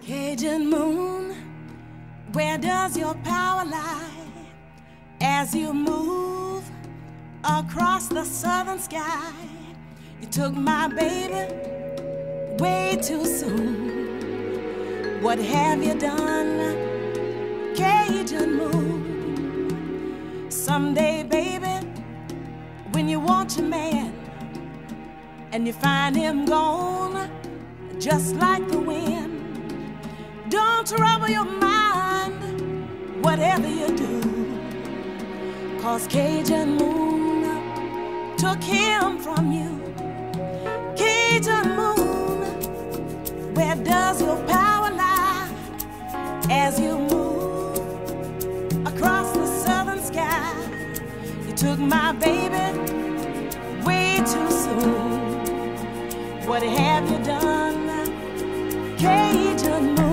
Cajun moon, where does your power lie as you move across the southern sky? You took my baby way too soon. What have you done, Cajun moon? Someday, baby, when you want your man and you find him gone just like the wind, don't trouble your mind, whatever you do, 'cause Cajun moon took him from you. Cajun moon, where does your power lie as you move across the southern sky? You took my baby way too soon. What have you done, Cajun moon?